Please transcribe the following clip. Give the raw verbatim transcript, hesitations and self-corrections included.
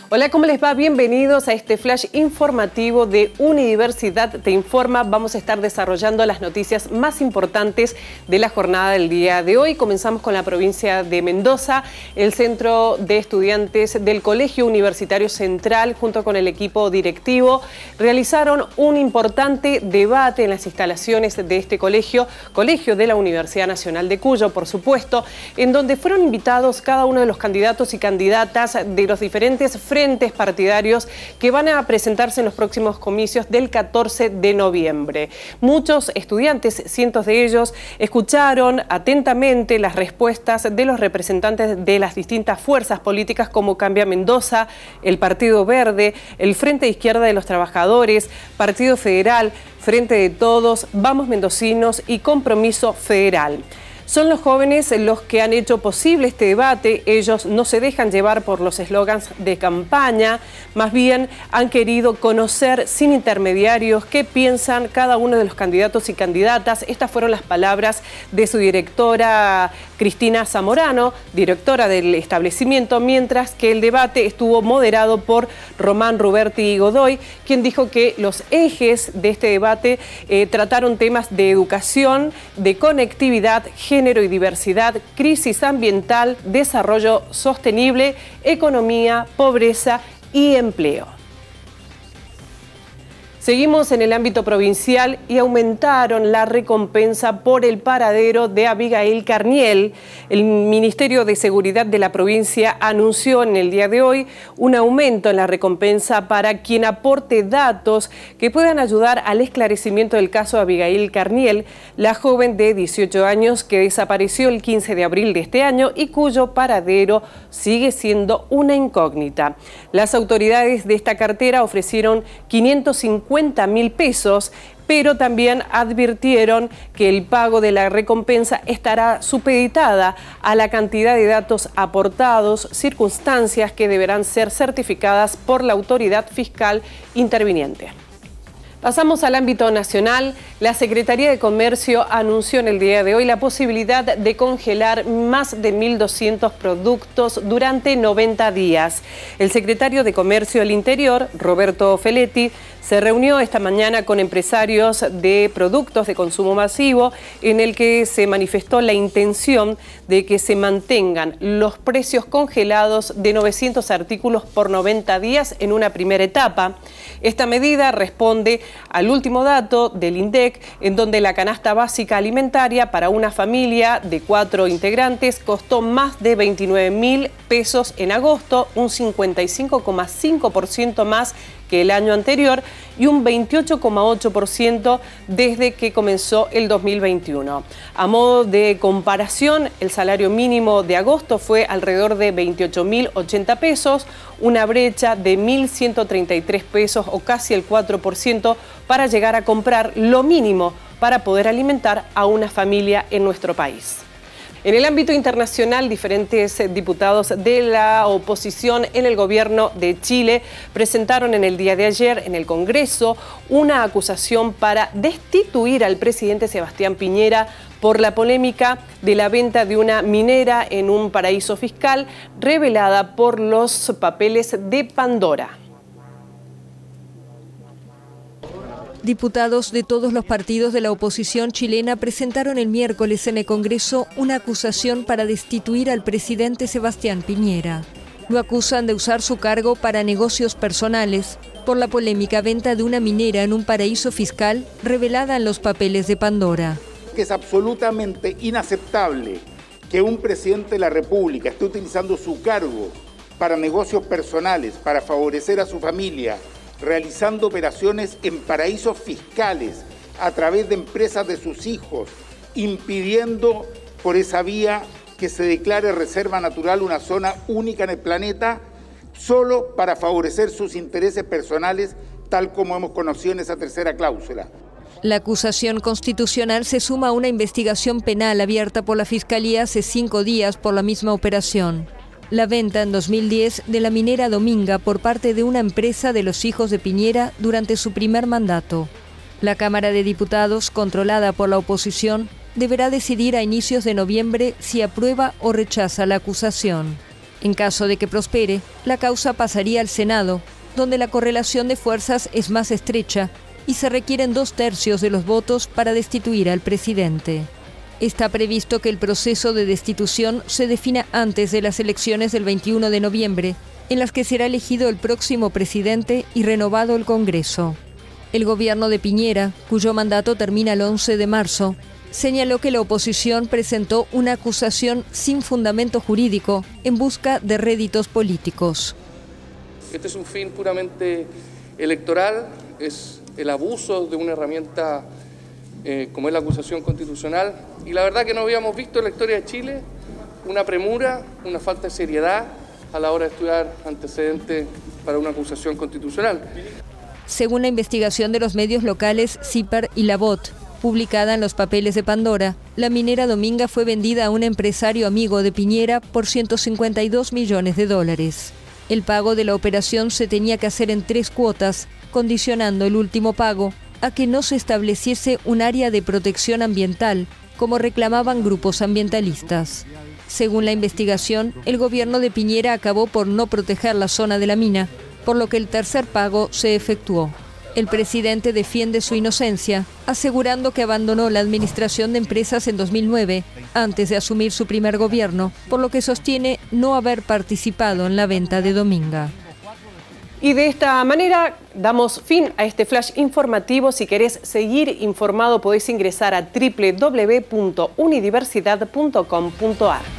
Hola, ¿cómo les va? Bienvenidos a este flash informativo de Unidiversidad Te Informa. Vamos a estar desarrollando las noticias más importantes de la jornada del día de hoy. Comenzamos con la provincia de Mendoza. El Centro de Estudiantes del Colegio Universitario Central, junto con el equipo directivo, realizaron un importante debate en las instalaciones de este colegio, colegio de la Universidad Nacional de Cuyo, por supuesto, en donde fueron invitados cada uno de los candidatos y candidatas de los diferentes frentes partidarios que van a presentarse en los próximos comicios del catorce de noviembre. Muchos estudiantes, cientos de ellos, escucharon atentamente las respuestas de los representantes de las distintas fuerzas políticas como Cambia Mendoza, el Partido Verde, el Frente de Izquierda de los Trabajadores, Partido Federal, Frente de Todos, Vamos Mendocinos y Compromiso Federal. Son los jóvenes los que han hecho posible este debate. Ellos no se dejan llevar por los eslogans de campaña, más bien han querido conocer sin intermediarios qué piensan cada uno de los candidatos y candidatas. Estas fueron las palabras de su directora Cristina Zamorano, directora del establecimiento, mientras que el debate estuvo moderado por Román Ruberti Godoy, quien dijo que los ejes de este debate eh, trataron temas de educación, de conectividad, género y diversidad, crisis ambiental, desarrollo sostenible, economía, pobreza y empleo. Seguimos en el ámbito provincial y aumentaron la recompensa por el paradero de Abigail Carniel. El Ministerio de Seguridad de la provincia anunció en el día de hoy un aumento en la recompensa para quien aporte datos que puedan ayudar al esclarecimiento del caso de Abigail Carniel, la joven de dieciocho años que desapareció el quince de abril de este año y cuyo paradero sigue siendo una incógnita. Las autoridades de esta cartera ofrecieron quinientos cincuenta mil pesos, pero también advirtieron que el pago de la recompensa estará supeditada a la cantidad de datos aportados, circunstancias que deberán ser certificadas por la autoridad fiscal interviniente. Pasamos al ámbito nacional. La Secretaría de Comercio anunció en el día de hoy la posibilidad de congelar más de mil doscientos productos durante noventa días. El secretario de Comercio del Interior, Roberto Feletti, se reunió esta mañana con empresarios de productos de consumo masivo en el que se manifestó la intención de que se mantengan los precios congelados de novecientos artículos por noventa días en una primera etapa. Esta medida responde al último dato del INDEC, en donde la canasta básica alimentaria para una familia de cuatro integrantes costó más de veintinueve mil pesos en agosto, un cincuenta y cinco coma cinco por ciento más que el año anterior y un veintiocho coma ocho por ciento desde que comenzó el dos mil veintiuno. A modo de comparación, el salario mínimo de agosto fue alrededor de veintiocho mil ochenta pesos, una brecha de mil ciento treinta y tres pesos o casi el cuatro por ciento para llegar a comprar lo mínimo para poder alimentar a una familia en nuestro país. En el ámbito internacional, diferentes diputados de la oposición en el gobierno de Chile presentaron en el día de ayer en el Congreso una acusación para destituir al presidente Sebastián Piñera por la polémica de la venta de una minera en un paraíso fiscal revelada por los papeles de Pandora. Diputados de todos los partidos de la oposición chilena presentaron el miércoles en el Congreso una acusación para destituir al presidente Sebastián Piñera. Lo acusan de usar su cargo para negocios personales por la polémica venta de una minera en un paraíso fiscal revelada en los papeles de Pandora. Es absolutamente inaceptable que un presidente de la República esté utilizando su cargo para negocios personales, para favorecer a su familia, realizando operaciones en paraísos fiscales a través de empresas de sus hijos, impidiendo por esa vía que se declare reserva natural una zona única en el planeta, solo para favorecer sus intereses personales, tal como hemos conocido en esa tercera cláusula. La acusación constitucional se suma a una investigación penal abierta por la Fiscalía hace cinco días por la misma operación. La venta en dos mil diez de la minera Dominga por parte de una empresa de los hijos de Piñera durante su primer mandato. La Cámara de Diputados, controlada por la oposición, deberá decidir a inicios de noviembre si aprueba o rechaza la acusación. En caso de que prospere, la causa pasaría al Senado, donde la correlación de fuerzas es más estrecha y se requieren dos tercios de los votos para destituir al presidente. Está previsto que el proceso de destitución se defina antes de las elecciones del veintiuno de noviembre, en las que será elegido el próximo presidente y renovado el Congreso. El gobierno de Piñera, cuyo mandato termina el once de marzo, señaló que la oposición presentó una acusación sin fundamento jurídico en busca de réditos políticos. Este es un fin puramente electoral, es el abuso de una herramienta eh, como es la acusación constitucional, y la verdad que no habíamos visto en la historia de Chile una premura, una falta de seriedad a la hora de estudiar antecedentes para una acusación constitucional. Según la investigación de los medios locales CIPAR y La Voz, publicada en los papeles de Pandora, la minera Dominga fue vendida a un empresario amigo de Piñera por ciento cincuenta y dos millones de dólares. El pago de la operación se tenía que hacer en tres cuotas, condicionando el último pago a que no se estableciese un área de protección ambiental, como reclamaban grupos ambientalistas. Según la investigación, el gobierno de Piñera acabó por no proteger la zona de la mina, por lo que el tercer pago se efectuó. El presidente defiende su inocencia, asegurando que abandonó la administración de empresas en dos mil nueve, antes de asumir su primer gobierno, por lo que sostiene no haber participado en la venta de Dominga. Y de esta manera damos fin a este flash informativo. Si querés seguir informado, podés ingresar a doble u doble u doble u punto unidiversidad punto com punto a r.